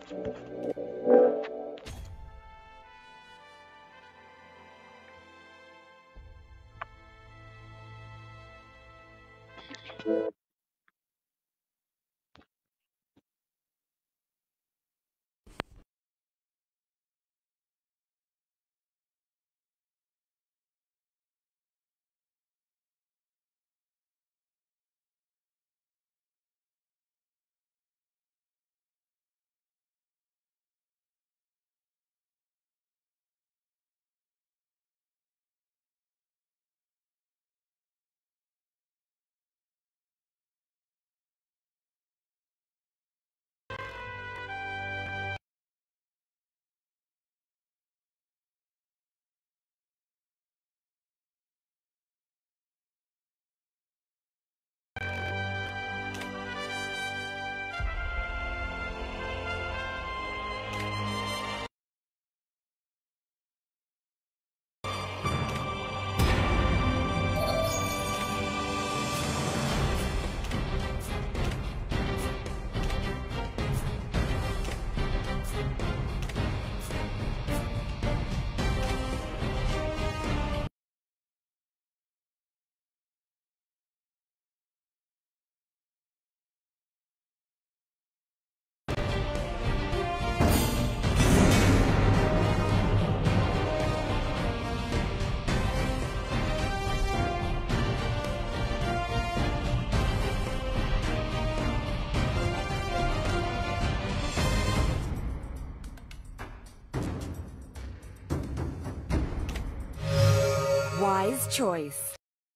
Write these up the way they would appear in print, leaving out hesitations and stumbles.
Wise choice.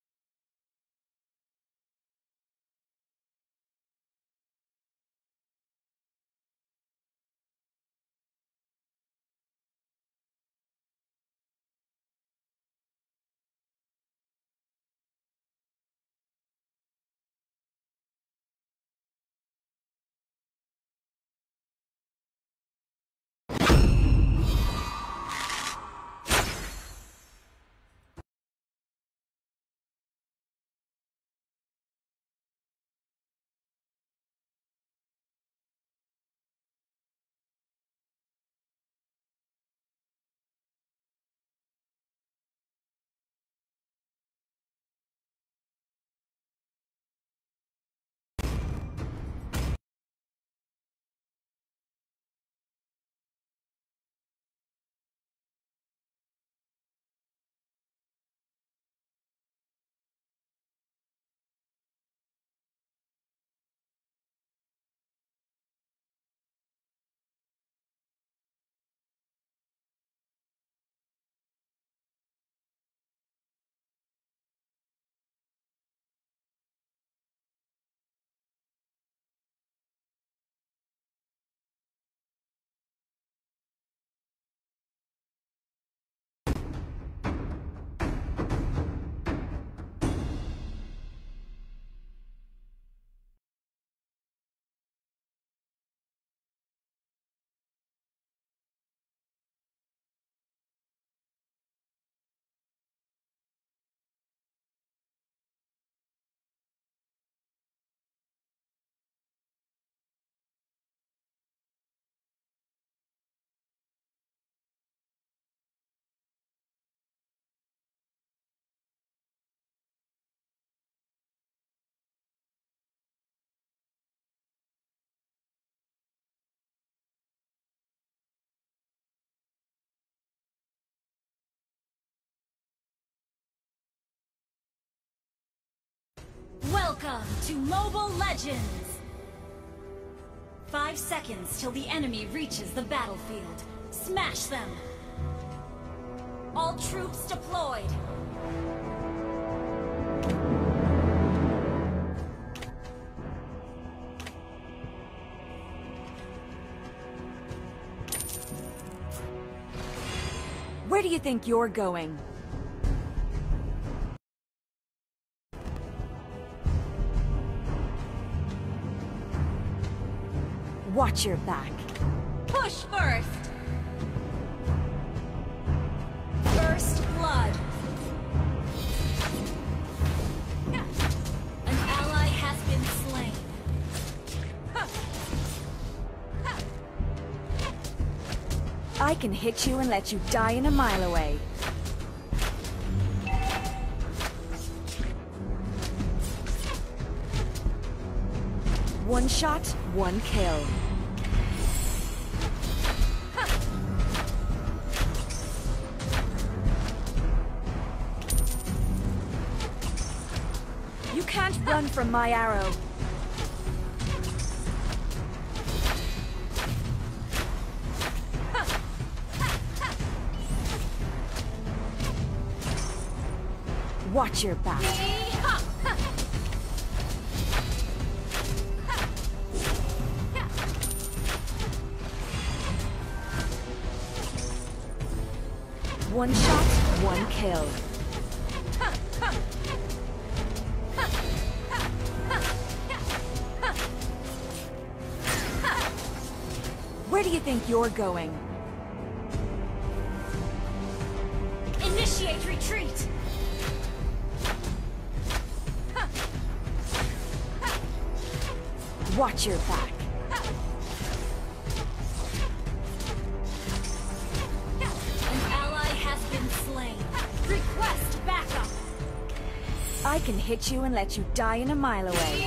Welcome to Mobile Legends! 5 seconds till the enemy reaches the battlefield. Smash them! All troops deployed! Where do you think you're going? Watch your back. Push first! First blood! An ally has been slain. I can hit you and let you die in a mile away. One shot, one kill. You can't run from my arrow. Watch your back. One shot, one kill. Where do you think you're going? Initiate retreat! Watch your back. An ally has been slain. Request backup! I can hit you and let you die in a mile away.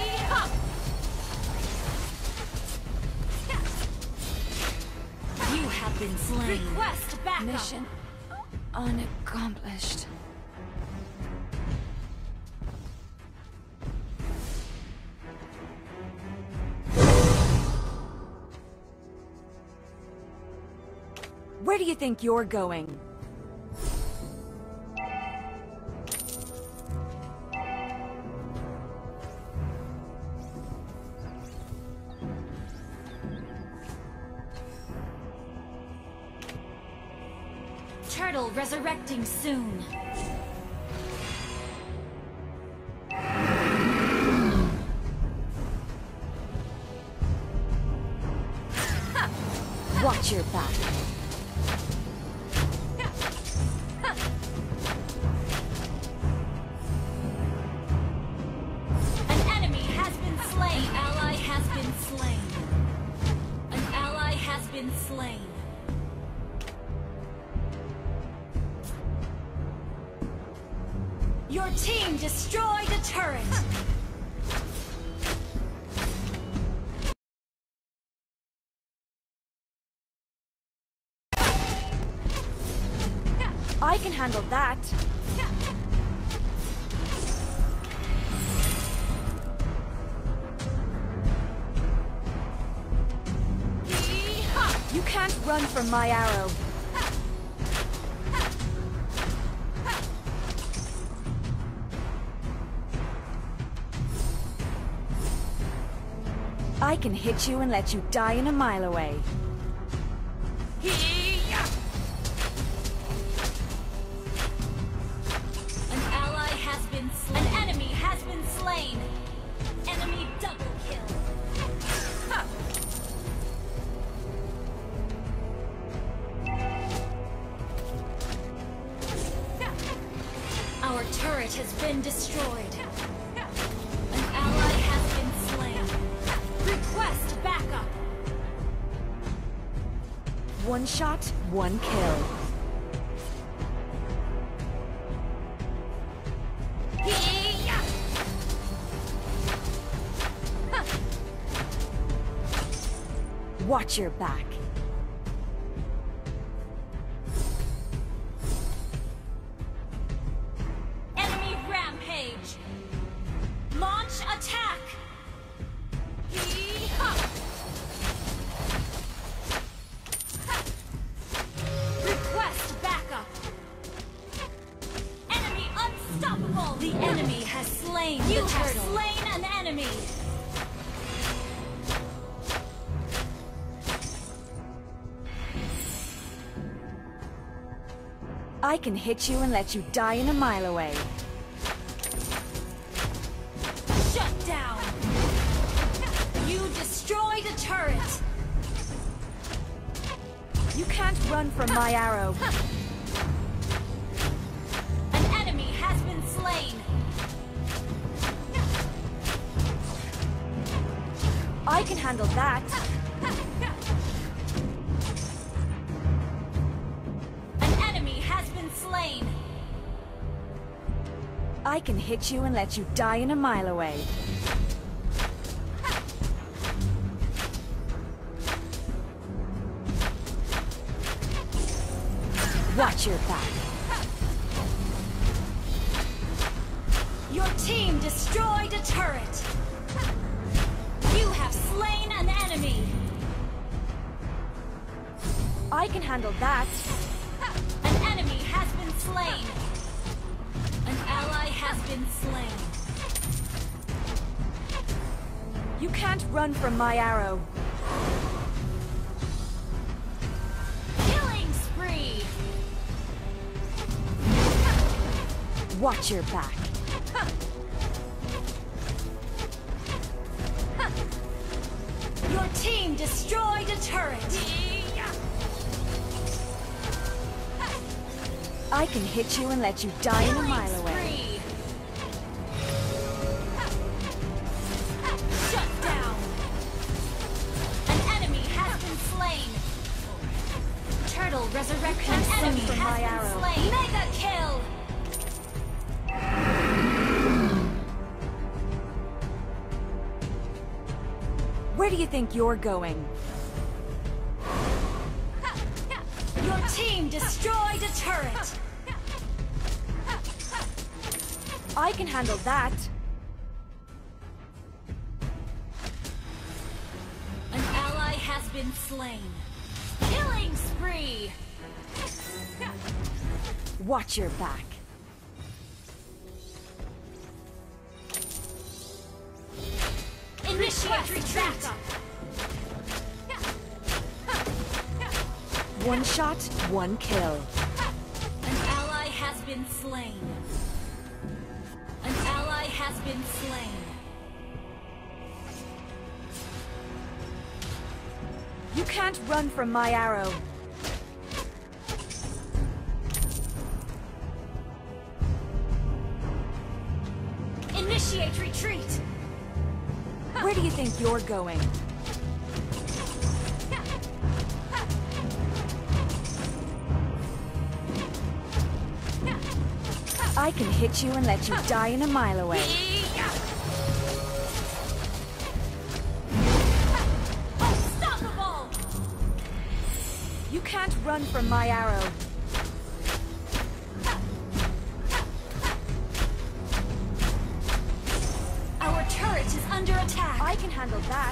You have been slain. Request backup! Mission unaccomplished. Where do you think you're going? Turtle resurrecting soon. Watch your back. An enemy has been slain. An ally has been slain. An ally has been slain. Your team destroyed a turret! I can handle that. You can't run from my arrow. I can hit you and let you die in a mile away. An ally has been slain. An enemy has been slain. Enemy double kill. Our turret has been destroyed. An ally has been slain. Request backup. One shot, one kill. Watch your back. Enemy rampage. Launch attack. Request backup. Enemy unstoppable. The enemy has slain. You have slain an enemy. I can hit you and let you die in a mile away. Shut down. You destroyed a turret. You can't run from my arrow. An enemy has been slain. I can handle that. slain. I can hit you and let you die in a mile away. Watch your back. Your team destroyed a turret. You have slain an enemy. I can handle that. An enemy has been slain. An ally has been slain. You can't run from my arrow. Killing spree. Watch your back. Your team destroyed a turret. I can hit you and let you die in a mile away. Shut down. An enemy has been slain. Turtle resurrection. An enemy from my has arrow. been slain. Mega kill. Where do you think you're going? Your team destroyed a turret. I can handle that. An ally has been slain. Killing spree. Watch your back. Initiate retreat. One shot, one kill. An ally has been slain. An ally has been slain. You can't run from my arrow. Initiate retreat. Where do you think you're going? I can hit you and let you die in a mile away. Unstoppable! You can't run from my arrow. Our turret is under attack. I can handle that.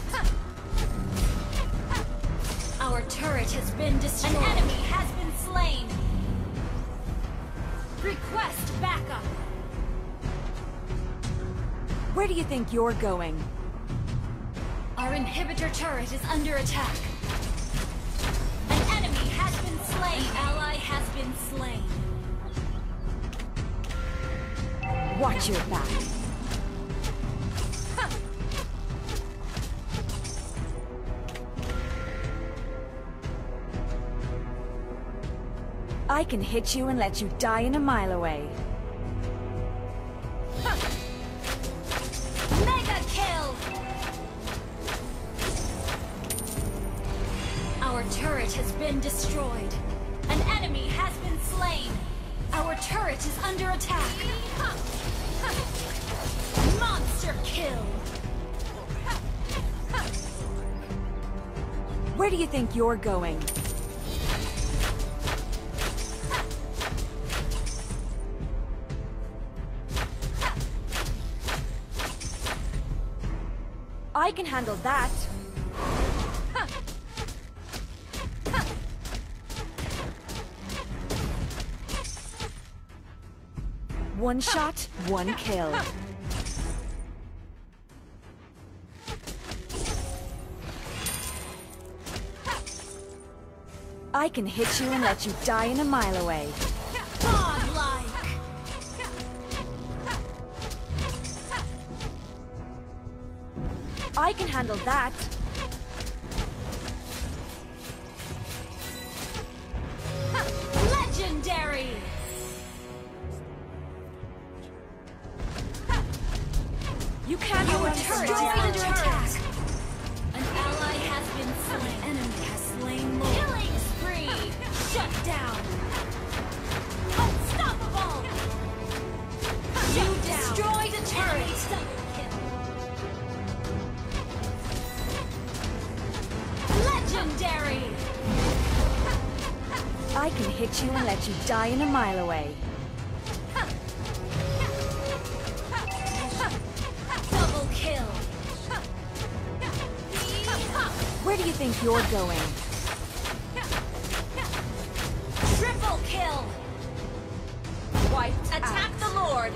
Our turret has been destroyed. An enemy has been slain. Request backup. Where do you think you're going? Our inhibitor turret is under attack. An enemy has been slain. An ally has been slain. Watch your back. I can hit you and let you die in a mile away. Mega kill! Our turret has been destroyed. An enemy has been slain. Our turret is under attack. Monster kill! Where do you think you're going? I can handle that. One shot, one kill. I can hit you and let you die in a mile away. Godlike! I can handle that. Legendary! You can't Our run turret from is my under arrow. attack. An ally has been slain. An enemy has slain more. Killing spree! Shut down! Unstoppable! I can hit you and let you die in a mile away. Double kill. Where do you think you're going? Triple kill. Wiped Attack out. the Lord.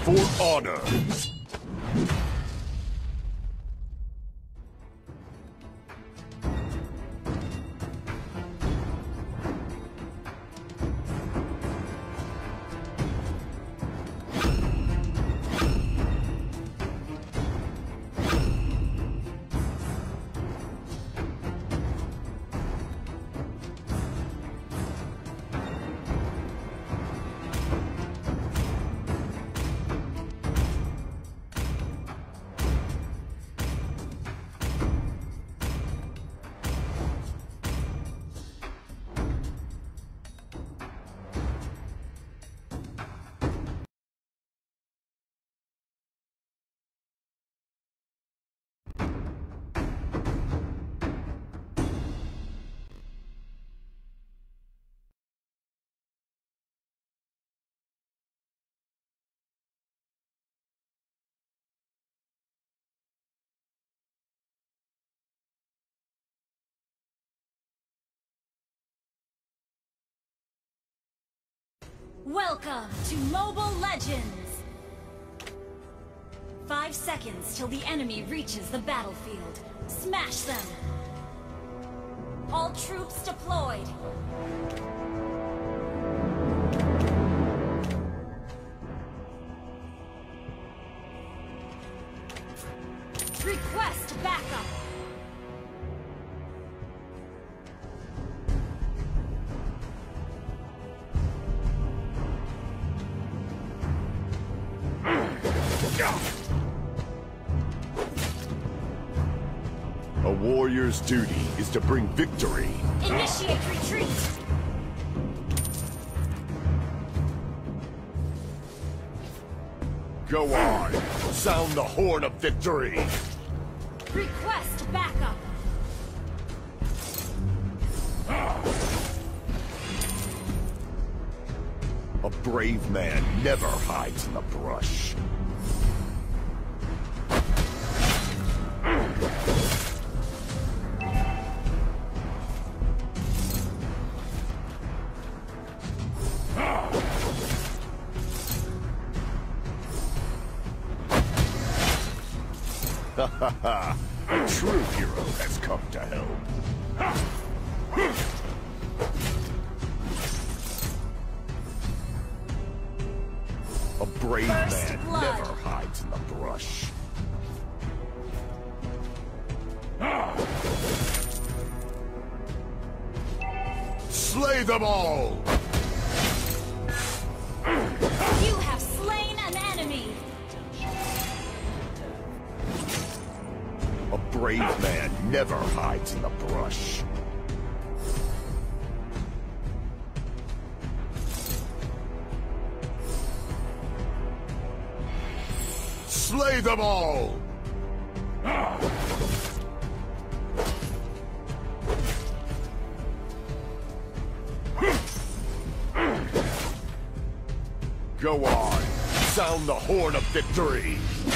For honor. Welcome to Mobile Legends! 5 seconds till the enemy reaches the battlefield. Smash them! All troops deployed! Request backup! A warrior's duty is to bring victory. Initiate retreat! Go on! Sound the horn of victory! Request backup! A brave man never hides in the brush. A true hero has come to help. A brave man never hides in the brush. Slay them all! You have slain an enemy! A brave man never hides in the brush. Slay them all! Go on! Sound the horn of victory!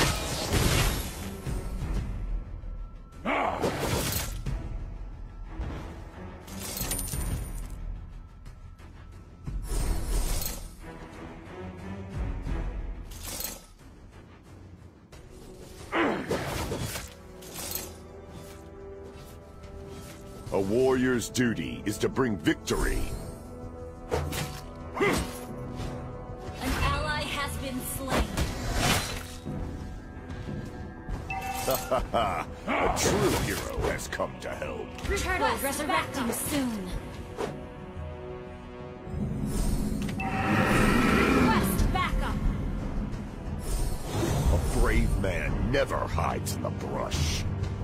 A warrior's duty is to bring victory. An ally has been slain. A true hero has come to help. Turtle resurrecting soon. Request backup. A brave man never hides in the brush.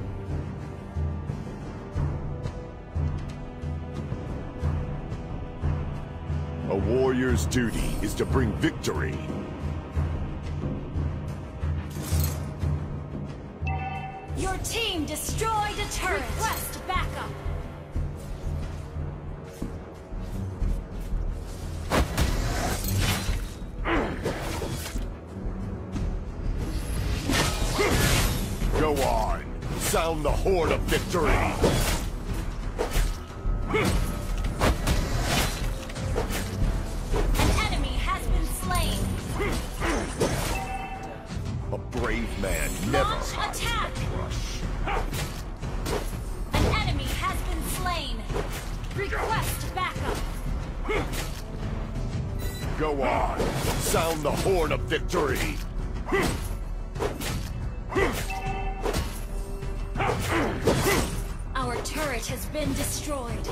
A warrior's duty is to bring victory. Your team destroyed a turret. Request backup. Go on. Sound the horn of victory. An enemy has been slain. An enemy has been slain. Request backup. Go on. Sound the horn of victory. Our turret has been destroyed.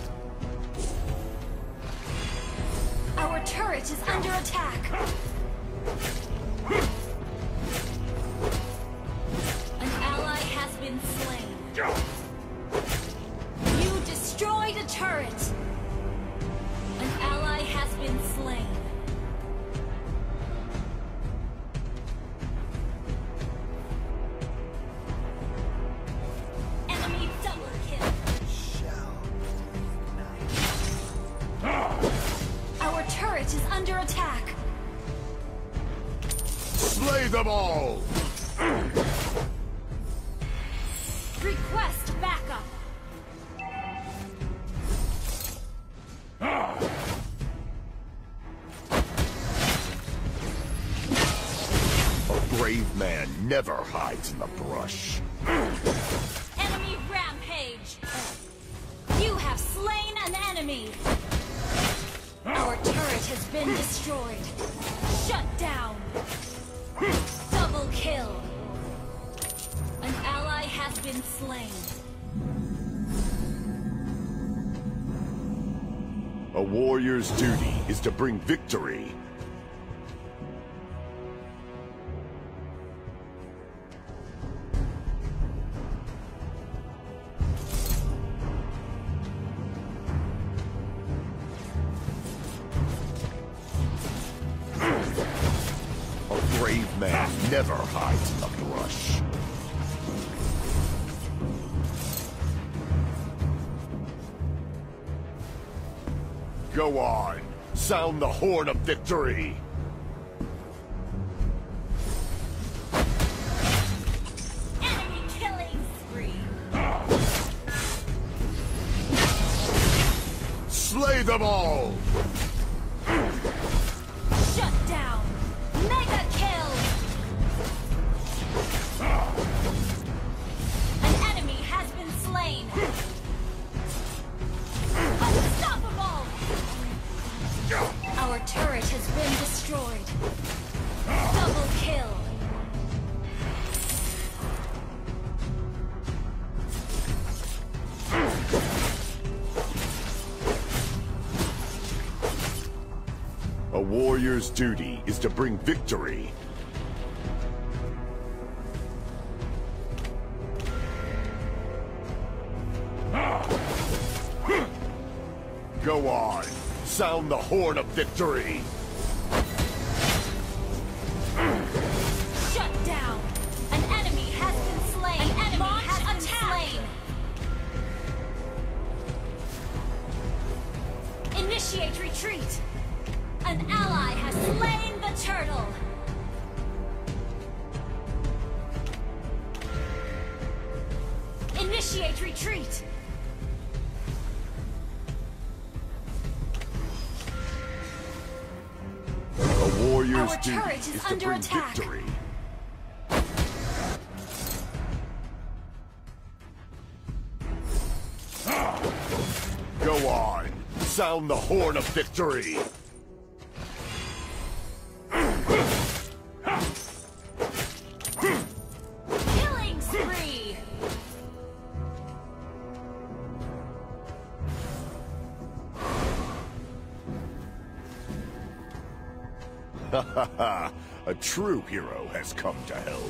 Our turret is under attack. An ally has been slain. You destroyed a turret. An ally has been slain. Enemy double kill. Our turret is under attack. Slay them all! Request backup. A brave man never hides in the brush. Enemy rampage. You have slain an enemy. Our turret has been destroyed. Shut down. Double kill. An ally has been slain. A warrior's duty is to bring victory. A brave man never hides in the brush. Go on. Sound the horn of victory. Enemy killing spree. Slay them all! Shut down. Mega kill. An enemy has been slain. Unstoppable. Our turret has been destroyed. Double kill. A warrior's duty is to bring victory. Go on. Sound the horn of victory. Shut down. An enemy has been slain. An enemy has been slain. Initiate retreat. An ally has slain the turtle. Initiate retreat. A warrior's Our duty turret is is to under bring attack. victory. Go on. Sound the horn of victory. Killing spree. A true hero has come to help.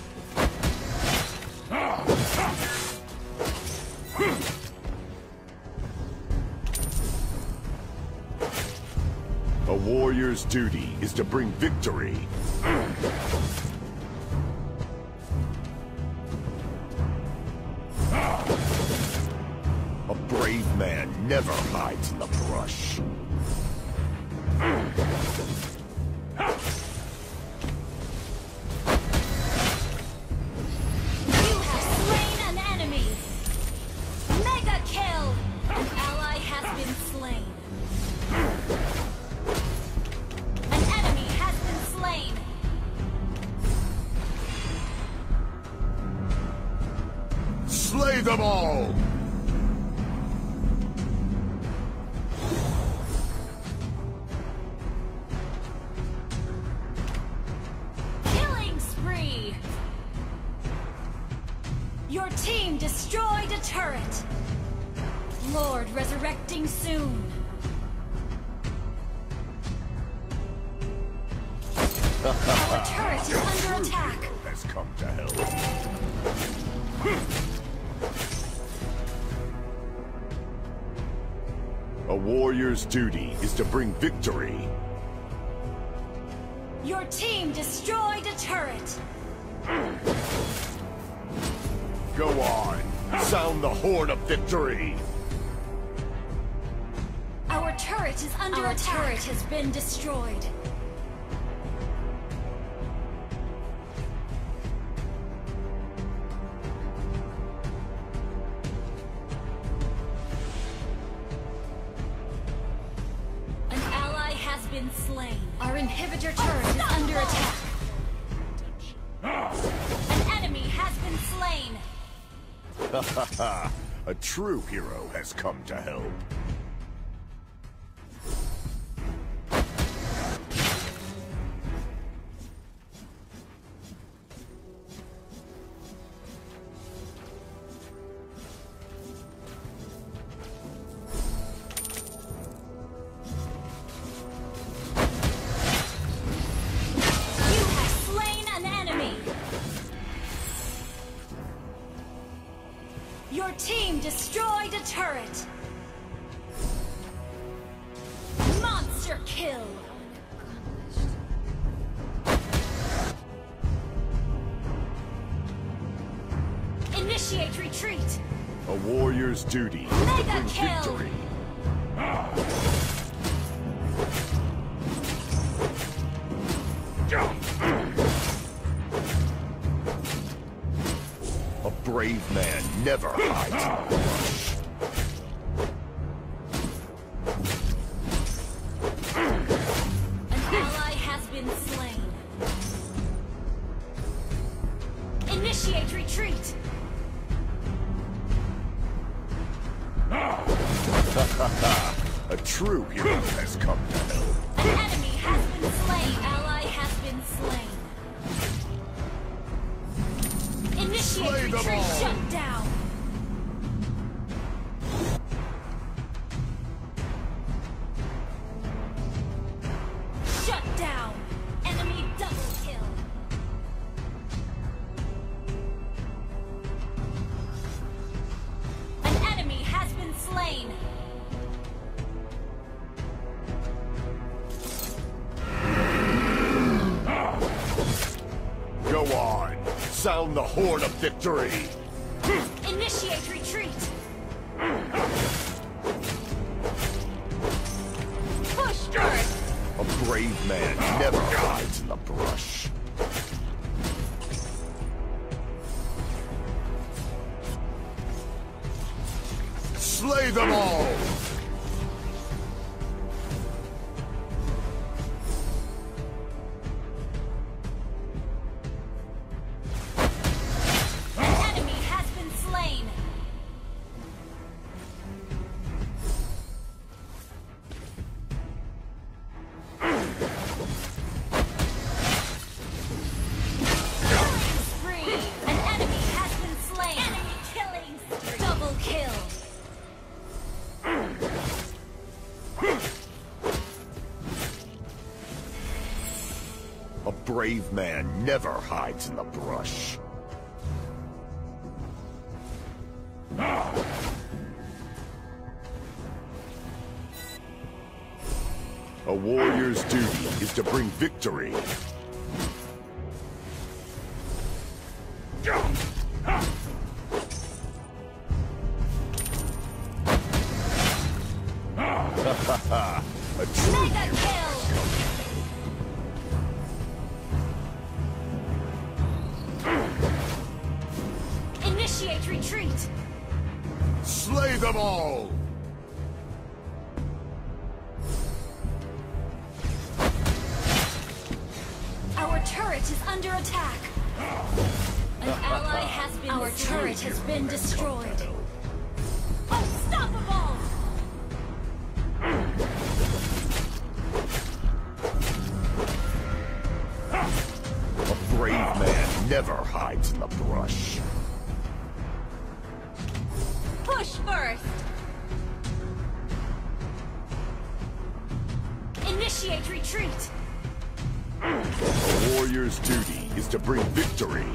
A warrior's duty is to bring victory. A brave man never hides in the brush. You have slain an enemy. Mega kill. An ally has been slain. An enemy has been slain. Slay them all! Killing spree! Your team destroyed a turret! Lord resurrecting soon! Our turret is under attack! Has come to help. A warrior's duty is to bring victory. Your team destroyed a turret! Go on, sound the horn of victory. Our turret is under attack! Our turret has been destroyed. Been slain. Our inhibitor turret is under attack. An enemy has been slain. A true hero has come to help. Your team destroyed a turret! Monster kill! Initiate retreat! A warrior's duty is to Mega bring kill! victory. A brave man never hides. An ally has been slain. Initiate retreat! A true hero has come to help. An enemy has been slain. Ally has been slain. Initiate retreat. Shut down. Shut down. Enemy double kill. An enemy has been slain. Go on, sound the horn of victory. Initiate retreat. Push turret. A brave man never hides in the brush. Slay them all! An enemy has been slain. Killing spree. An enemy has been slain. Enemy killing spree. Double kill. A brave man never hides in the brush. A warrior's duty is to bring victory. A true Mega hero. kill. Initiate retreat. Slay them all! Our turret is under attack. An ally has been slain. Our turret turret has been destroyed. Help. Unstoppable! A brave man never hides in the brush. Push first! Initiate retreat! A warrior's duty is to bring victory.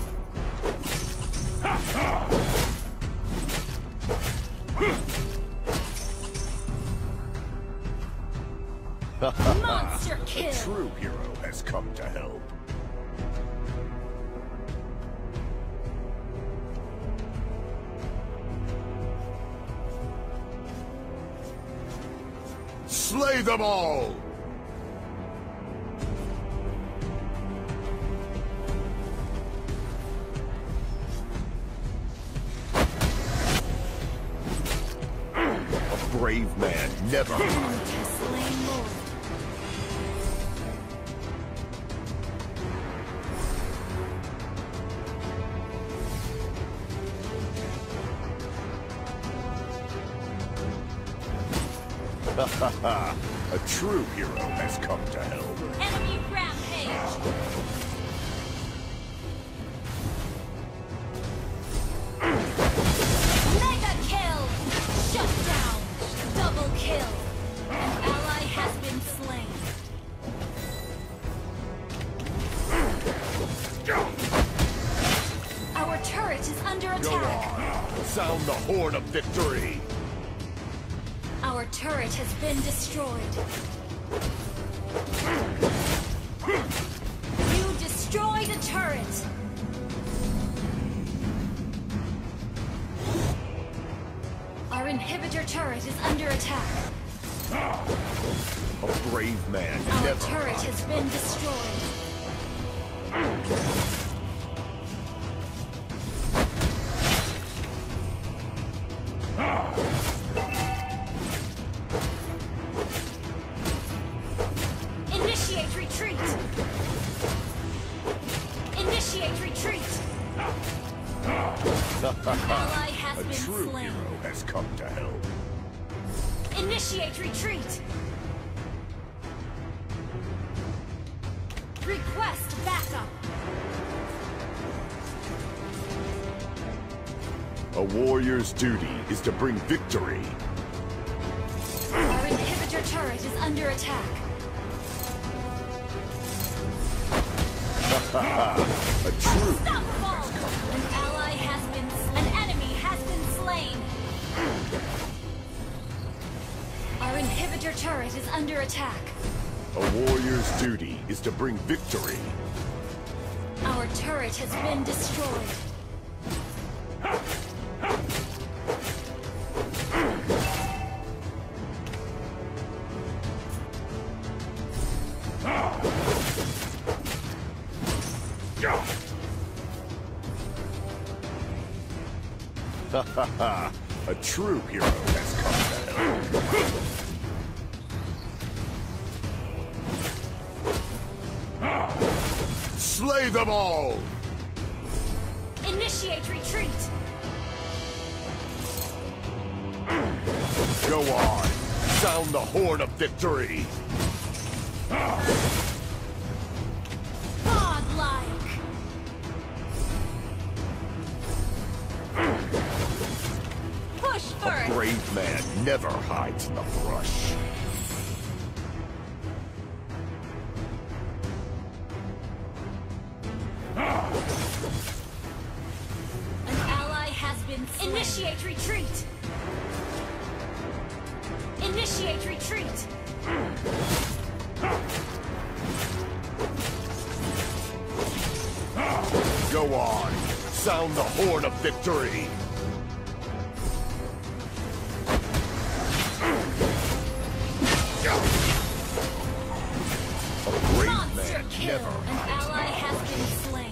Monster kill! A true hero has come to help. Slay them all! A brave man never hides. Has slain Lord. A true hero has come to help. Enemy rampage! Mega kill! Shut down! Double kill! An ally has been slain. Our turret is under Go attack. on! Sound the horn of victory! Our turret has been destroyed. You destroyed a turret! Our inhibitor turret is under attack. A brave man Our never turret hides. has been destroyed. Initiate retreat! Initiate retreat! An ally has A been true slain. hero has come to help. Initiate retreat! Request backup! A warrior's duty is to bring victory. Our inhibitor turret is under attack. A true Unstoppable! An ally has been an enemy has been slain. Our inhibitor turret is under attack. A warrior's duty is to bring victory. Our turret has been destroyed. A true hero has come to help. Slay them all! Initiate retreat! Go on! Sound the horn of victory! Godlike! Push A first! brave man never hides in the brush. An ally has been slain. Initiate retreat! Initiate retreat! Go on! Sound the horn of victory! A brave Monster man kill! never An hides in ally the has been slain.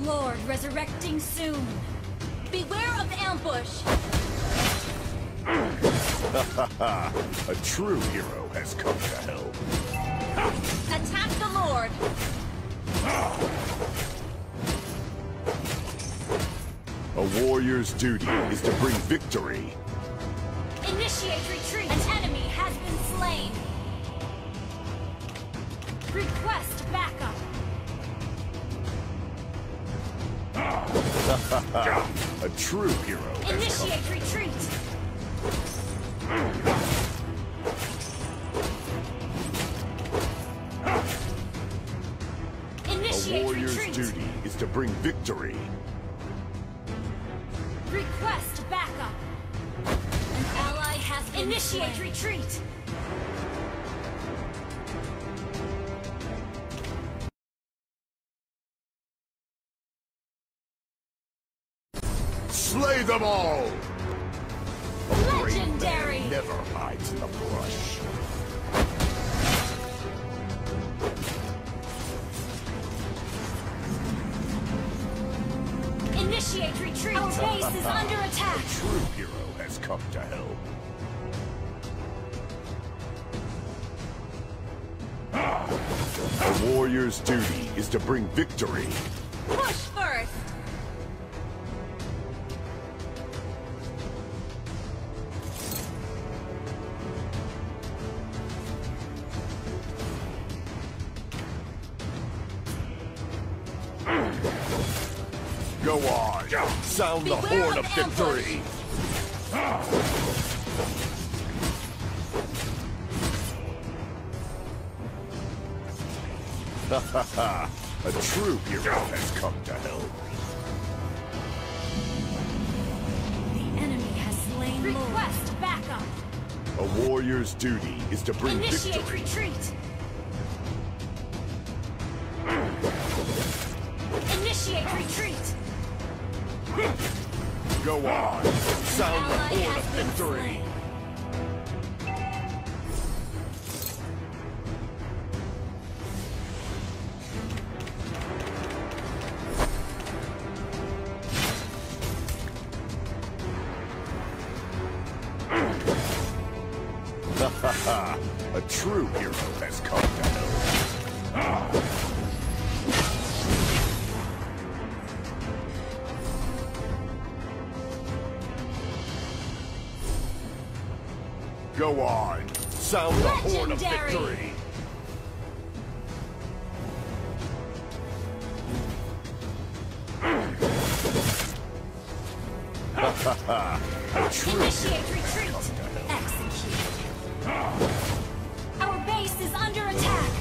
Lord resurrecting soon. Beware of ambush. A true hero has come to help. Attack the Lord. A warrior's duty is to bring victory. Initiate retreat. An enemy has been slain. Request backup. A true hero has Initiate retreat. A Initiate warrior's retreat. duty is to bring victory. Request backup. An ally has been Initiate retreat. Slay them all! A brave Legendary. man never hides in the brush. Initiate retreat. Our base is under attack. A true hero has come to help. A warrior's duty is to bring victory. Push first. Go on! Sound the Beware horn of of victory! A true hero has come to help. The enemy has slain Request backup. A warrior's duty is to bring Initiate victory. retreat. Initiate retreat. Go on! Sound the Ally horn of has been victory! slain. A true hero has come to help. Go on! Sound the horn of Legendary. victory! A true Initiate hero has retreat. come to help. Execute. Our base is under attack.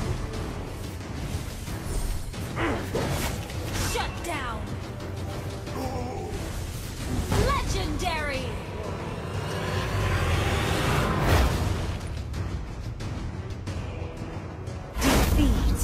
Shut down. Legendary. Defeat.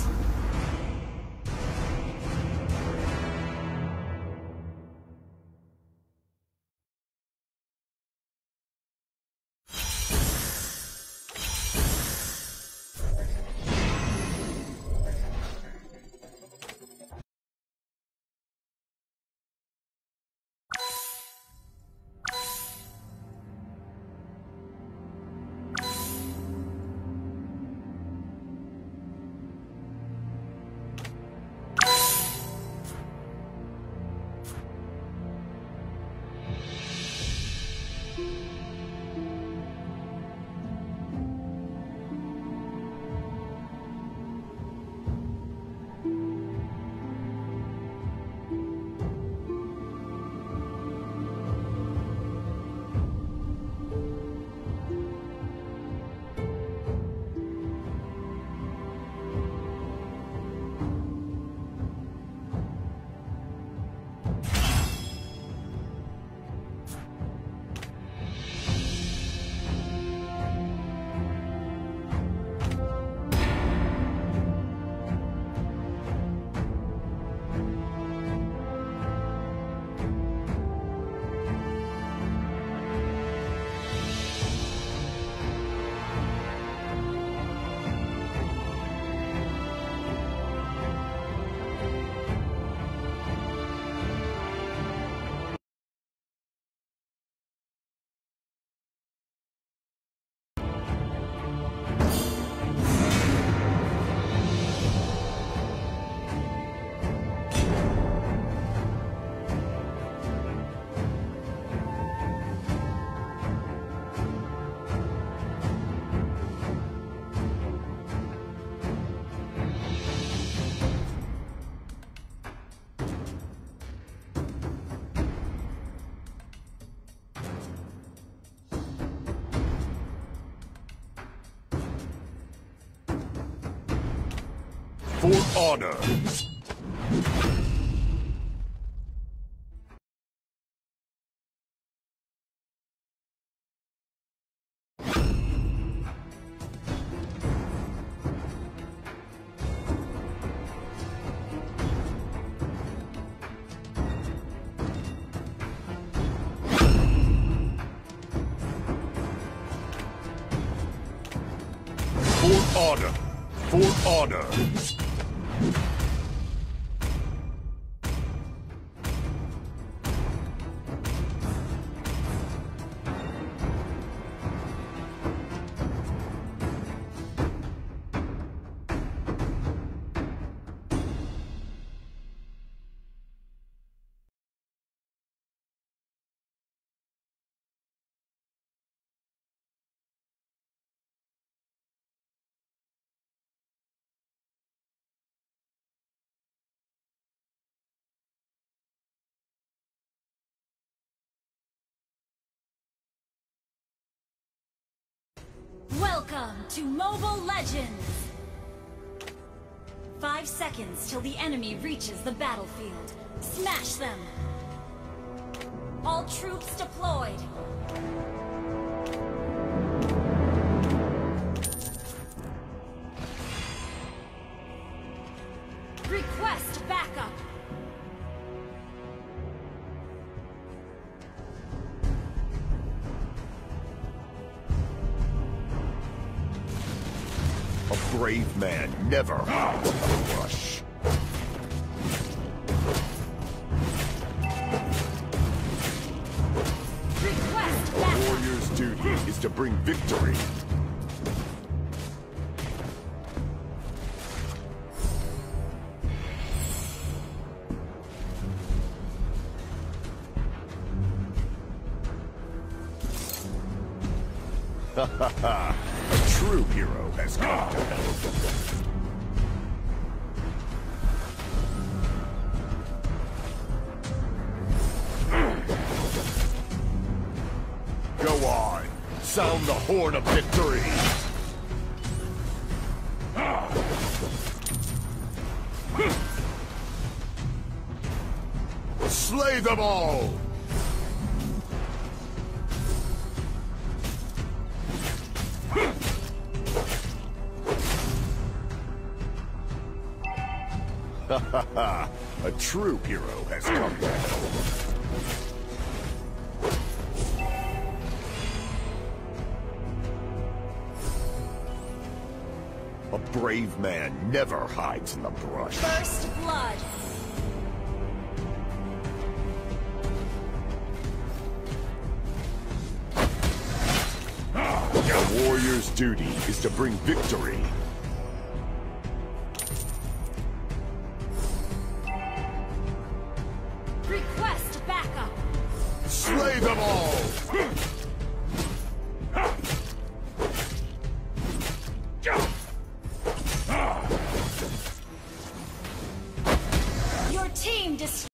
For honor. For honor. For honor. Welcome to Mobile Legends! 5 seconds till the enemy reaches the battlefield. Smash them! All troops deployed! Request backup! A brave man never hides in the brush. Request A backup! warrior's duty is to bring victory. Ha ha ha! A true hero has come to help. Go on! Sound the horn of victory! Slay them all! Ha ha ha! A true hero has come to help. A brave man never hides in the brush. First blood! A warrior's duty is to bring victory. Request backup! Slay them all!